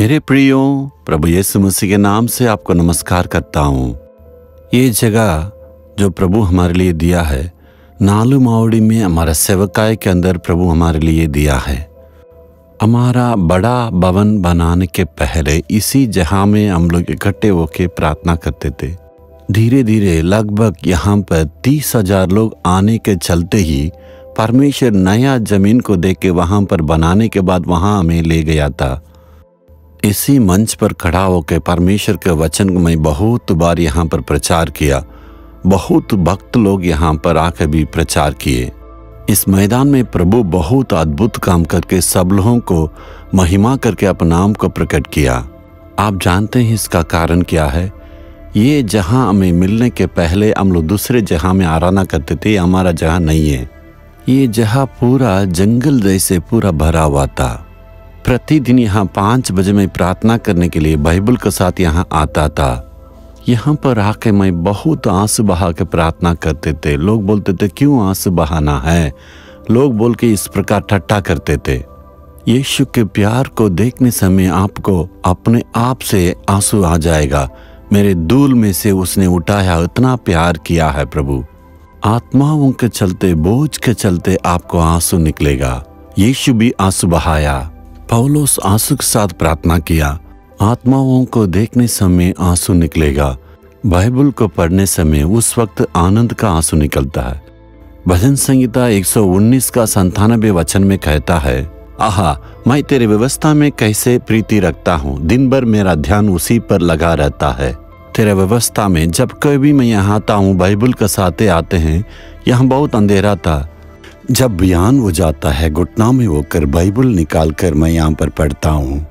मेरे प्रियो, प्रभु यीशु मसीह के नाम से आपको नमस्कार करता हूँ। ये जगह जो प्रभु हमारे लिए दिया है, नालू मावड़ी में हमारा सेवकाय के अंदर प्रभु हमारे लिए दिया है। हमारा बड़ा भवन बनाने के पहले इसी जगह में हम लोग इकट्ठे होकर प्रार्थना करते थे। धीरे धीरे लगभग यहाँ पर 30,000 लोग आने के चलते ही परमेश्वर नया जमीन को देख के वहाँ पर बनाने के बाद वहाँ हमें ले गया था। इसी मंच पर खड़ा होकर परमेश्वर के वचन को मैं बहुत बार यहाँ पर प्रचार किया। बहुत भक्त लोग यहाँ पर आकर भी प्रचार किए। इस मैदान में प्रभु बहुत अद्भुत काम करके सब लोगों को महिमा करके अपने नाम को प्रकट किया। आप जानते हैं इसका कारण क्या है? ये जहाँ हमें मिलने के पहले हम लोग दूसरे जगह में आराधना करते थे, हमारा जगह नहीं है। ये जगह पूरा जंगल जैसे पूरा भरा हुआ था। प्रतिदिन यहाँ 5 बजे मैं प्रार्थना करने के लिए बाइबल के साथ यहाँ आता था। यहाँ पर आके मैं बहुत आंसू बहा के प्रार्थना करते थे। लोग बोलते थे क्यों आंसू बहाना है, लोग बोल के इस प्रकार ठट्ठा करते थे। यीशु के प्यार को देखने समय आपको अपने आप से आंसू आ जाएगा। मेरे धूल में से उसने उठाया, इतना प्यार किया है प्रभु। आत्माओं के चलते, बोझ के चलते आपको आंसू निकलेगा। यीशु भी आंसू बहाया। पौलुस आंसू के साथ प्रार्थना किया। आत्माओं को देखने समय आंसू निकलेगा। बाइबल को पढ़ने समय उस वक्त आनंद का आंसू निकलता है। भजन संहिता 119 का 97 वचन में कहता है, आहा, मैं तेरे व्यवस्था में कैसे प्रीति रखता हूँ। दिन भर मेरा ध्यान उसी पर लगा रहता है। तेरे व्यवस्था में जब कभी मैं यहाँ आता हूँ, बाइबल के साथ आते हैं, यहाँ बहुत अंधेरा था। जब बयान हो जाता है, घुटना में होकर बाइबल निकाल कर मैं यहाँ पर पढ़ता हूँ।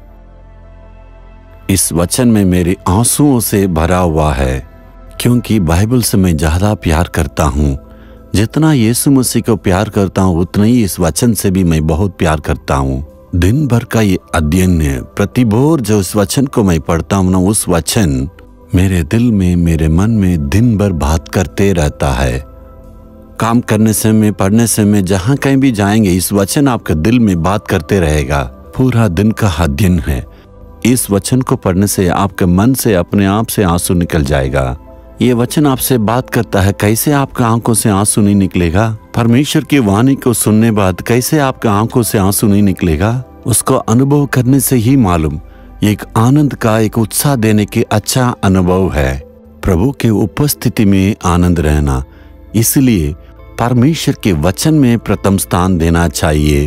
इस वचन में मेरे आंसुओं से भरा हुआ है, क्योंकि बाइबल से मैं ज्यादा प्यार करता हूँ। जितना यीशु मसीह को प्यार करता हूँ, उतना ही इस वचन से भी मैं बहुत प्यार करता हूँ। दिन भर का ये अध्ययन है। प्रतिभोर जो इस वचन को मैं पढ़ता हूँ ना, उस वचन मेरे दिल में, मेरे मन में दिन भर बात करते रहता है। काम करने से में, पढ़ने से में, जहाँ कहीं भी जाएंगे, इस वचन आपके दिल में बात करते रहेगा। पूरा दिन का अध्ययन है। इस वचन को पढ़ने से आपके मन से अपने आप से आंसू निकल जाएगा। ये वचन आपसे बात करता है। कैसे आपके आंखों से आंसू नहीं निकलेगा? परमेश्वर की वाणी को सुनने बाद कैसे आपके आंखों से आंसू नहीं निकलेगा? उसको अनुभव करने से ही मालूम। एक आनंद का, एक उत्साह देने के अच्छा अनुभव है। प्रभु के उपस्थिति में आनंद रहना। इसलिए परमेश्वर के वचन में प्रथम स्थान देना चाहिए।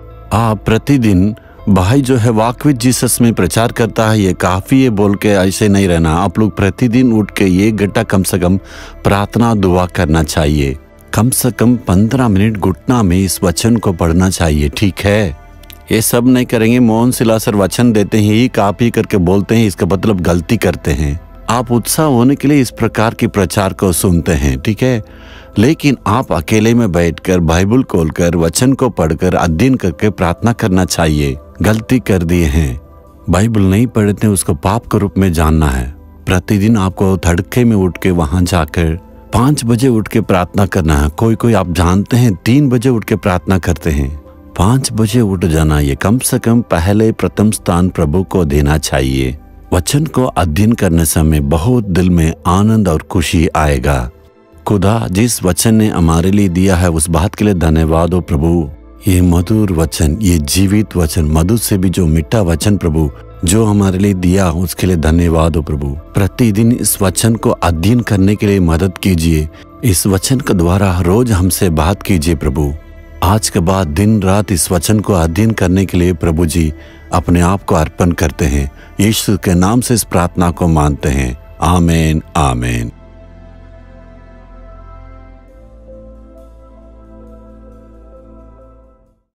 आप प्रतिदिन भाई जो है वॉक विद जीसस में प्रचार करता है, ये काफ़ी है बोल के ऐसे नहीं रहना। आप लोग प्रतिदिन उठ के 1 घंटा कम से कम प्रार्थना दुआ करना चाहिए। कम से कम 15 मिनट घुटना में इस वचन को पढ़ना चाहिए, ठीक है? ये सब नहीं करेंगे। मोहन सिला सर वचन देते हैं, ये कॉपी करके बोलते हैं, इसका मतलब गलती करते हैं। आप उत्साह होने के लिए इस प्रकार के प्रचार को सुनते हैं, ठीक है? लेकिन आप अकेले में बैठकर बाइबल खोलकर वचन को पढ़कर अध्ययन करके प्रार्थना करना चाहिए। गलती कर दिए हैं, बाइबल नहीं पढ़ते, उसको पाप के रूप में जानना है। प्रतिदिन आपको तड़के में उठ के वहां जाकर 5 बजे उठ के प्रार्थना करना है। कोई आप जानते हैं 3 बजे उठ के प्रार्थना करते हैं। 5 बजे उठ जाना, ये कम से कम पहले प्रथम स्थान प्रभु को देना चाहिए। वचन को अध्ययन करने समय बहुत दिल में आनंद और खुशी आएगा। खुदा जिस वचन ने हमारे लिए दिया है, उस बात के लिए धन्यवाद हो प्रभु। ये मधुर वचन, ये जीवित वचन, मधुर से भी जो मीठा वचन प्रभु जो हमारे लिए दिया, उसके लिए धन्यवाद हो प्रभु। प्रतिदिन इस वचन को अध्ययन करने के लिए मदद कीजिए। इस वचन के द्वारा रोज हमसे बात कीजिए प्रभु। आज के बाद दिन रात इस वचन को अध्ययन करने के लिए प्रभु जी अपने आप को अर्पण करते हैं। यीशु के नाम से इस प्रार्थना को मानते हैं। आमीन, आमीन।